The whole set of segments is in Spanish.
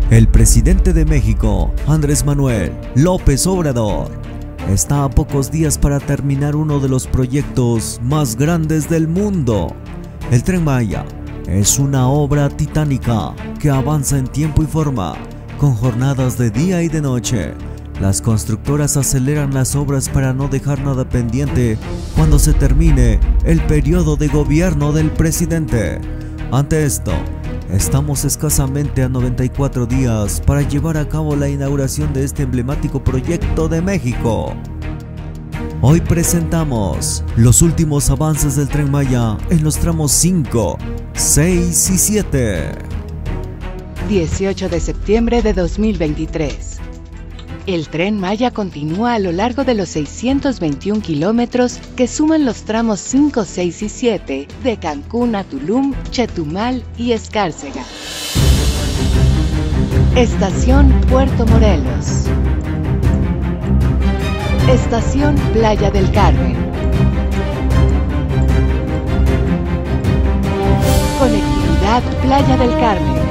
El presidente de México, Andrés Manuel López Obrador, está a pocos días para terminar uno de los proyectos más grandes del mundo. El Tren Maya es una obra titánica que avanza en tiempo y forma, con jornadas de día y de noche. Las constructoras aceleran las obras para no dejar nada pendiente cuando se termine el periodo de gobierno del presidente. Ante esto, estamos escasamente a 94 días para llevar a cabo la inauguración de este emblemático proyecto de México. Hoy presentamos los últimos avances del Tren Maya en los tramos 5, 6 y 7. 18 de septiembre de 2023. El Tren Maya continúa a lo largo de los 621 kilómetros que suman los tramos 5, 6 y 7 de Cancún a Tulum, Chetumal y Escárcega. Estación Puerto Morelos. Estación Playa del Carmen. Conectividad Playa del Carmen.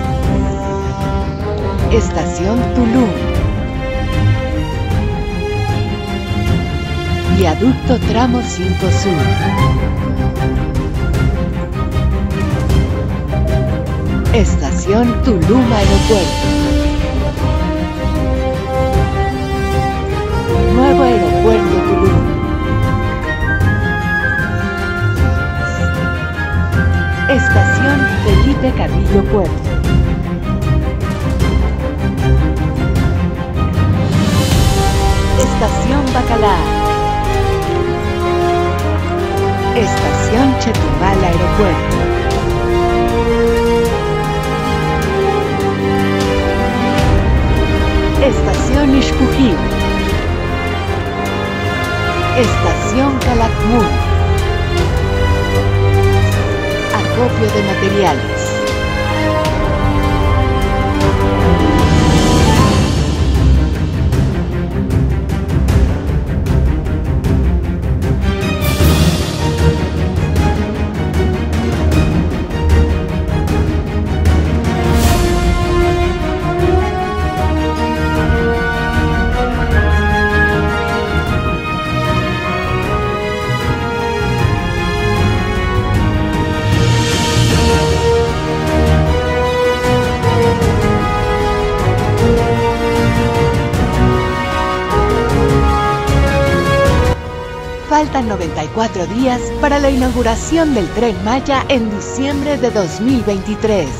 Estación Tulum. Viaducto Tramo 5 Sur. Estación Tulum Aeropuerto. Nuevo Aeropuerto Tulum. Estación Felipe Carrillo Puerto. Estación Bacalar. Estación Chetumal Aeropuerto. Estación Ixcuquil. Estación Calakmul. Acopio de materiales. Faltan 94 días para la inauguración del Tren Maya en diciembre de 2023.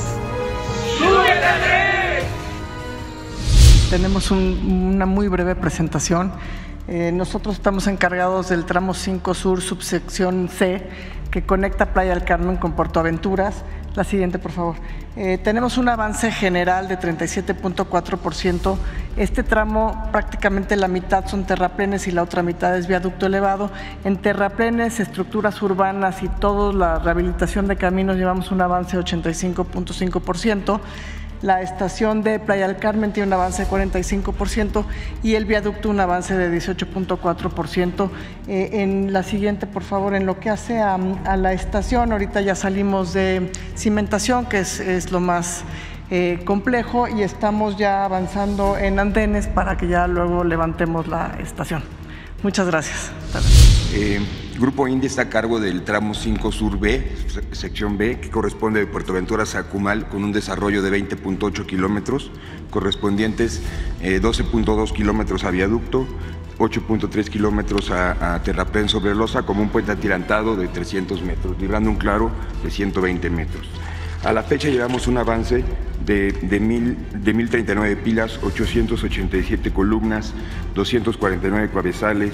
Tenemos una muy breve presentación. Nosotros estamos encargados del tramo 5 Sur, subsección C, que conecta Playa del Carmen con Puerto Aventuras. La siguiente, por favor. Tenemos un avance general de 37.4%. Este tramo, prácticamente la mitad son terraplenes y la otra mitad es viaducto elevado. En terraplenes, estructuras urbanas y toda la rehabilitación de caminos llevamos un avance de 85.5%. La estación de Playa del Carmen tiene un avance de 45% y el viaducto un avance de 18.4%. En la siguiente, por favor, en lo que hace a la estación, ahorita ya salimos de cimentación, que es lo más complejo, y estamos ya avanzando en andenes para que ya luego levantemos la estación. Muchas gracias. Grupo India está a cargo del tramo 5 Sur B, sección B, que corresponde de Puerto Aventuras a Cumal, con un desarrollo de 20.8 kilómetros, correspondientes 12.2 kilómetros a viaducto, 8.3 kilómetros a terraplén sobre losa, como un puente atirantado de 300 metros, librando un claro de 120 metros. A la fecha llevamos un avance de 1.039 pilas, 887 columnas, 249 cabezales,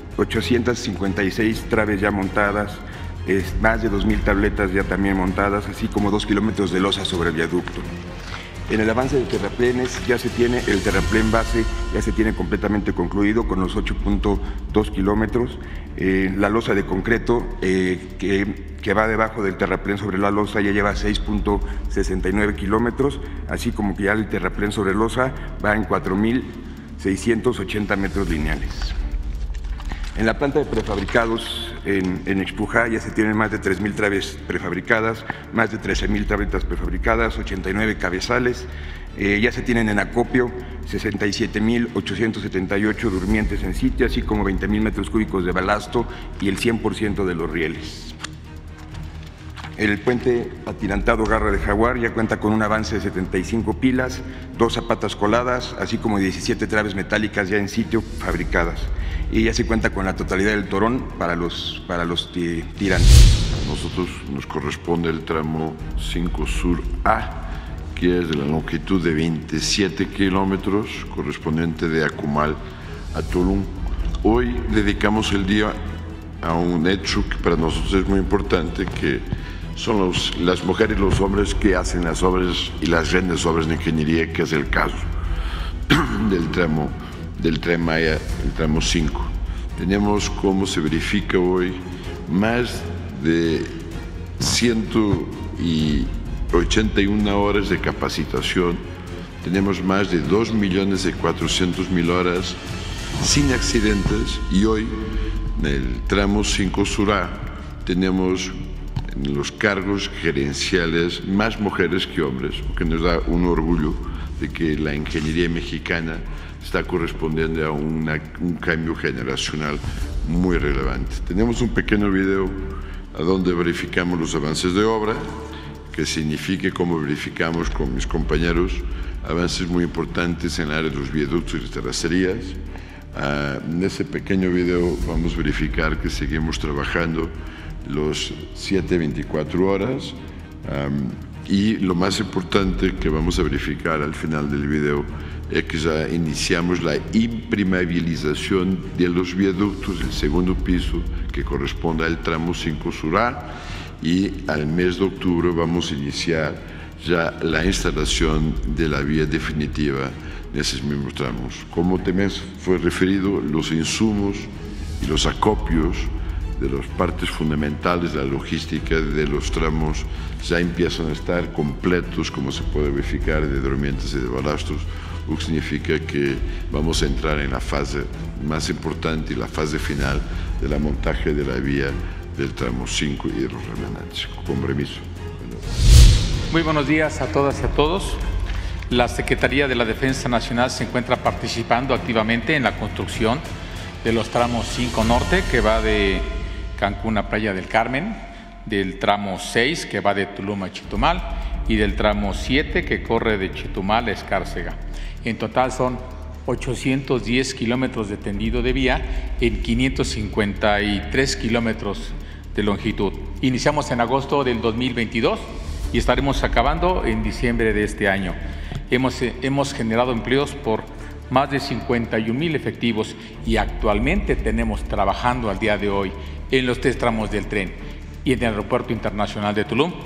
856 traves ya montadas, más de 2.000 tabletas ya también montadas, así como 2 kilómetros de losa sobre el viaducto. En el avance de terraplenes ya se tiene el terraplén base, ya se tiene completamente concluido con los 8.2 kilómetros. La losa de concreto que va debajo del terraplén sobre la losa ya lleva 6.69 kilómetros, así como que ya el terraplén sobre losa va en 4.680 metros lineales. En la planta de prefabricados en Expujá ya se tienen más de 3,000 traves prefabricadas, más de 13,000 tabletas prefabricadas, 89 cabezales. Ya se tienen en acopio 67,878 durmientes en sitio, así como 20,000 metros cúbicos de balasto y el 100% de los rieles. El puente atirantado Garra de Jaguar ya cuenta con un avance de 75 pilas, 2 zapatas coladas, así como 17 traves metálicas ya en sitio fabricadas. Y ya se cuenta con la totalidad del torón para los tirantes. A nosotros nos corresponde el tramo 5 Sur A, que es de la longitud de 27 kilómetros, correspondiente de Acumal a Tulum. Hoy dedicamos el día a un hecho que para nosotros es muy importante, que son las mujeres y los hombres que hacen las obras y las grandes obras de ingeniería, que es el caso del Tren Maya, el tramo 5. Tenemos, como se verifica hoy, más de 181 horas de capacitación. Tenemos más de 2.400.000 horas sin accidentes, y hoy en el tramo 5 Sur A tenemos en los cargos gerenciales más mujeres que hombres, lo que nos da un orgullo de que la ingeniería mexicana está correspondiendo a un cambio generacional muy relevante. Tenemos un pequeño video a donde verificamos los avances de obra, que significa cómo verificamos con mis compañeros avances muy importantes en el área de los viaductos y las terracerías. En ese pequeño video vamos a verificar que seguimos trabajando los 7/24 horas, y lo más importante que vamos a verificar al final del video es que ya iniciamos la impermeabilización de los viaductos del segundo piso, que corresponde al tramo 5 Sur A, y al mes de octubre vamos a iniciar ya la instalación de la vía definitiva de esos mismos tramos. Como también fue referido, los insumos y los acopios de las partes fundamentales de la logística de los tramos ya empiezan a estar completos, como se puede verificar, de durmientes y de balastros, lo que significa que vamos a entrar en la fase más importante y la fase final de la montaje de la vía del tramo 5 y de los remanentes. Con permiso. Muy buenos días a todas y a todos. La Secretaría de la Defensa Nacional se encuentra participando activamente en la construcción de los tramos 5 Norte, que va de Cancún a Playa del Carmen, del tramo 6, que va de Tulum a Chetumal, y del tramo 7, que corre de Chetumal a Escárcega. En total son 810 kilómetros de tendido de vía en 553 kilómetros de longitud. Iniciamos en agosto del 2022 y estaremos acabando en diciembre de este año. Hemos generado empleos por más de 51,000 efectivos, y actualmente tenemos trabajando al día de hoy en los 3 tramos del tren y en el Aeropuerto Internacional de Tulum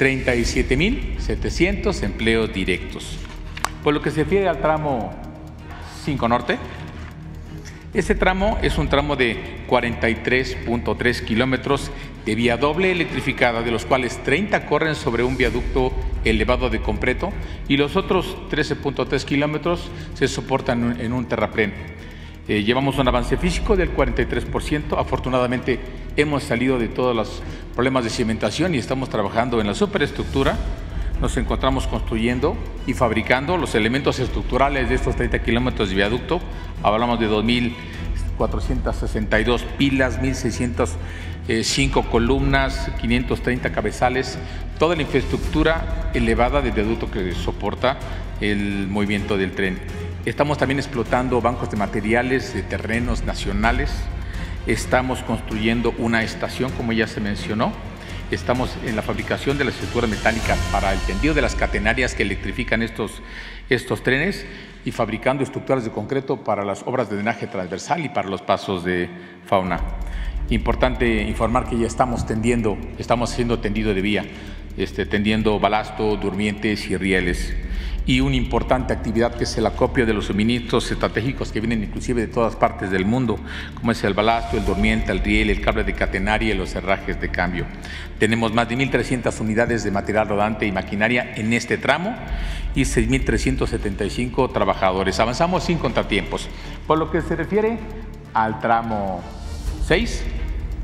37,700 empleos directos. Por lo que se refiere al tramo 5 Norte, ese tramo es un tramo de 43.3 kilómetros de vía doble electrificada, de los cuales 30 corren sobre un viaducto elevado de concreto y los otros 13.3 kilómetros se soportan en un terraplén. Llevamos un avance físico del 43%. Afortunadamente hemos salido de todos los problemas de cimentación y estamos trabajando en la superestructura. Nos encontramos construyendo y fabricando los elementos estructurales de estos 30 kilómetros de viaducto. Hablamos de 2,462 pilas, 1,605 columnas, 530 cabezales, toda la infraestructura elevada de viaducto que soporta el movimiento del tren. Estamos también explotando bancos de materiales de terrenos nacionales. Estamos construyendo una estación, como ya se mencionó. Estamos en la fabricación de las estructuras metálicas para el tendido de las catenarias que electrifican estos trenes, y fabricando estructuras de concreto para las obras de drenaje transversal y para los pasos de fauna. Importante informar que ya estamos haciendo tendido de vía, tendiendo balasto, durmientes y rieles. Y una importante actividad que es el acopio de los suministros estratégicos que vienen inclusive de todas partes del mundo, como es el balasto, el durmiente, el riel, el cable de catenaria y los herrajes de cambio. Tenemos más de 1,300 unidades de material rodante y maquinaria en este tramo y 6,375 trabajadores. Avanzamos sin contratiempos. Por lo que se refiere al tramo 6,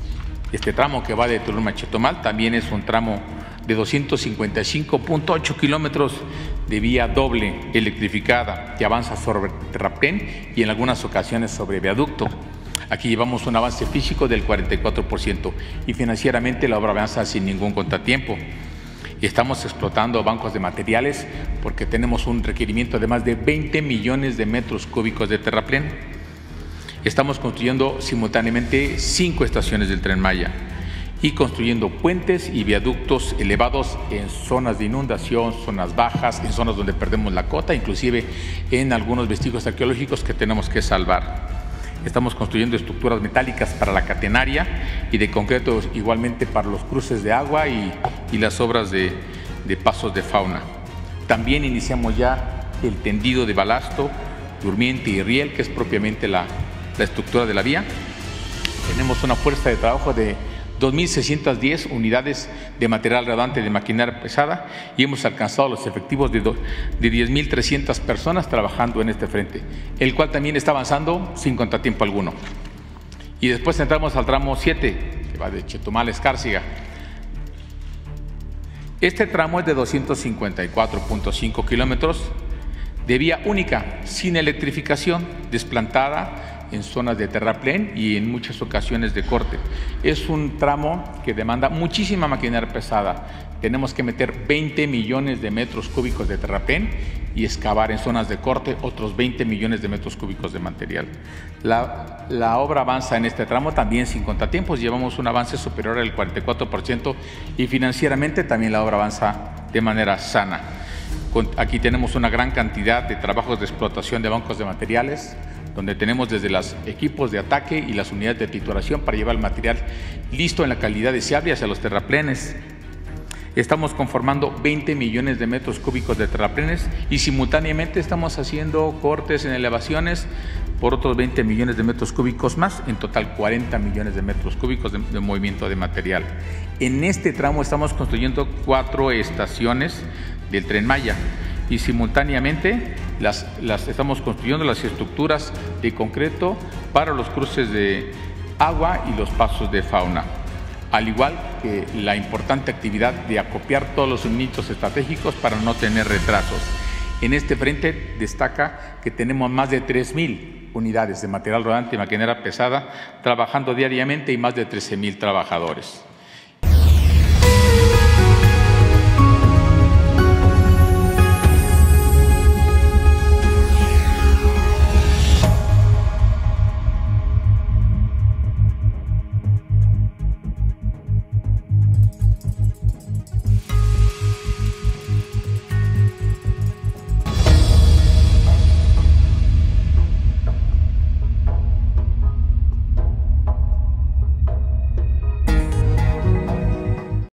Este tramo que va de Tulum a Chetumal también es un tramo de 255.8 kilómetros de vía doble electrificada que avanza sobre terraplén y en algunas ocasiones sobre viaducto. Aquí llevamos un avance físico del 44% y financieramente la obra avanza sin ningún contratiempo. Estamos explotando bancos de materiales porque tenemos un requerimiento de más de 20 millones de metros cúbicos de terraplén. Estamos construyendo simultáneamente 5 estaciones del Tren Maya y construyendo puentes y viaductos elevados en zonas de inundación, zonas bajas, en zonas donde perdemos la cota, inclusive en algunos vestigios arqueológicos que tenemos que salvar. Estamos construyendo estructuras metálicas para la catenaria y de concreto igualmente para los cruces de agua y las obras de pasos de fauna. También iniciamos ya el tendido de balasto, durmiente y riel, que es propiamente la estructura de la vía. Tenemos una fuerza de trabajo de 2.610 unidades de material rodante de maquinaria pesada y hemos alcanzado los efectivos de 10.300 personas trabajando en este frente, el cual también está avanzando sin contratiempo alguno. Y después entramos al tramo 7, que va de Chetumal a Escárcega. Este tramo es de 254.5 kilómetros de vía única, sin electrificación, desplantada en zonas de terraplén y en muchas ocasiones de corte. Es un tramo que demanda muchísima maquinaria pesada. Tenemos que meter 20 millones de metros cúbicos de terraplén y excavar en zonas de corte otros 20 millones de metros cúbicos de material. La obra avanza en este tramo también sin contratiempos. Llevamos un avance superior al 44% y financieramente también la obra avanza de manera sana. Aquí tenemos una gran cantidad de trabajos de explotación de bancos de materiales, donde tenemos desde los equipos de ataque y las unidades de trituración para llevar el material listo en la calidad deseable hacia los terraplenes. Estamos conformando 20 millones de metros cúbicos de terraplenes y simultáneamente estamos haciendo cortes en elevaciones por otros 20 millones de metros cúbicos más, en total 40 millones de metros cúbicos de movimiento de material. En este tramo estamos construyendo 4 estaciones del Tren Maya y simultáneamente las estamos construyendo las estructuras de concreto para los cruces de agua y los pasos de fauna, al igual que la importante actividad de acopiar todos los suministros estratégicos para no tener retrasos. En este frente destaca que tenemos más de 3.000 unidades de material rodante y maquinaria pesada trabajando diariamente y más de 13.000 trabajadores.